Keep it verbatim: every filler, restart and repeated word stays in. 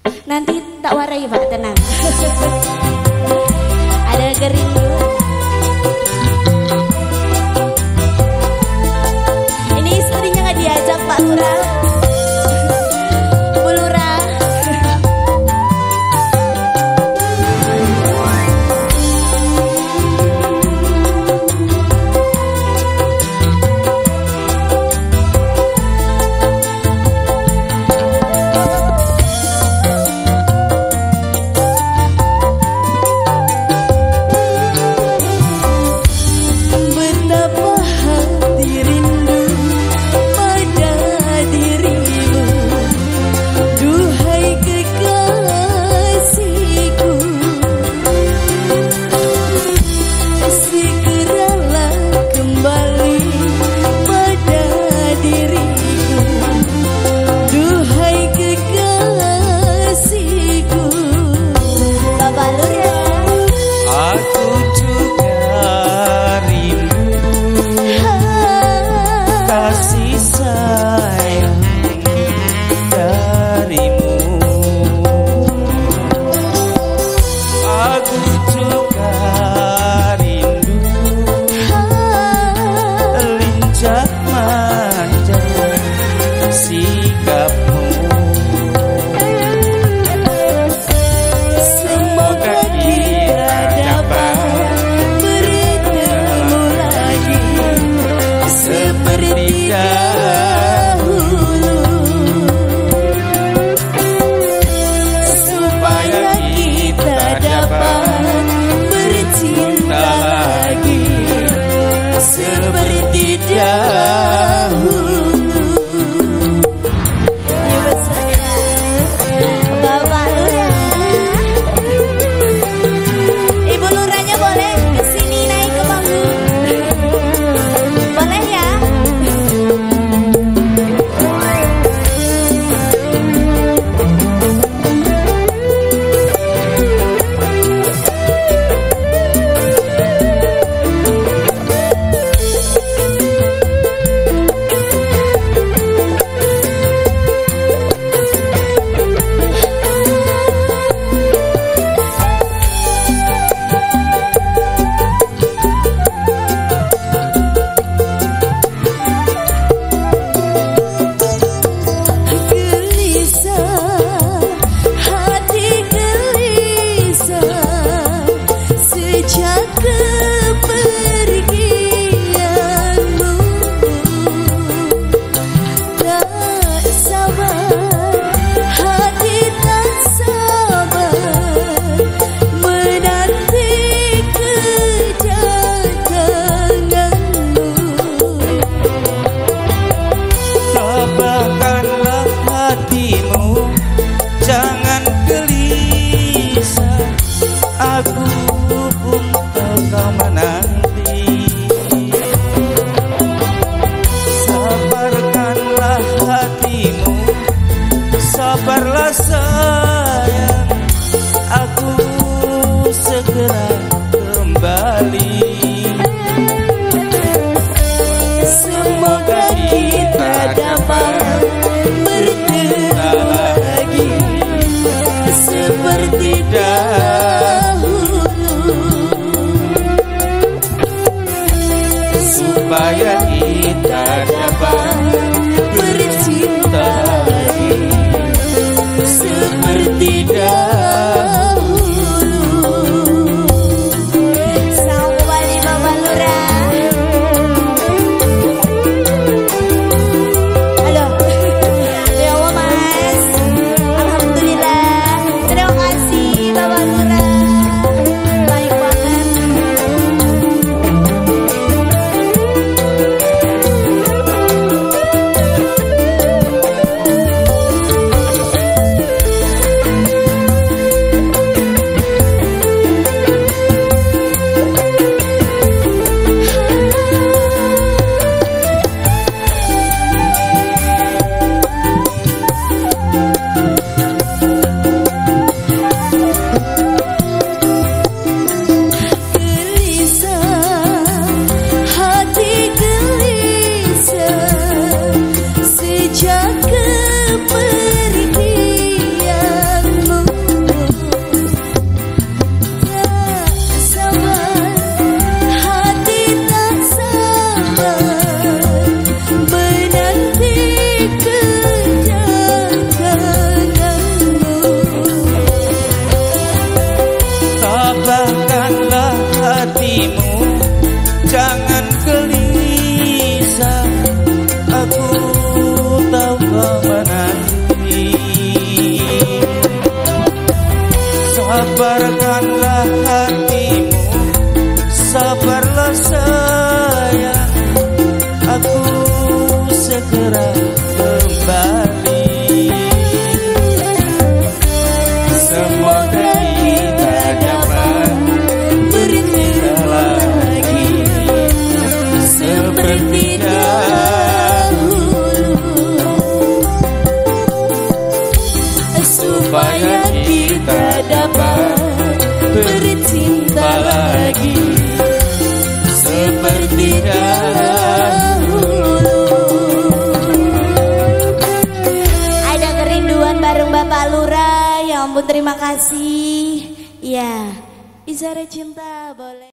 Nanti tak warai Pak, tenang. Ada kerindu. Ini istrinya nggak diajak Pak Lurah. Bu Lurah. Sabarlah sayang, aku segera kembali. Semoga kita dapat bertemu lagi seperti dahulu, supaya kita dapat bercinta lagi. menanti. Sabarkanlah hatimu, sabarlah sayang, aku segera kembali. Semoga kita dapat bercinta lagi seperti dahulu, supaya kita dapat bercinta lagi seperti dahulu. Ada kerinduan bareng Bapak Lurah. Ya ampun, terima kasih. Ya, Izara Cinta boleh.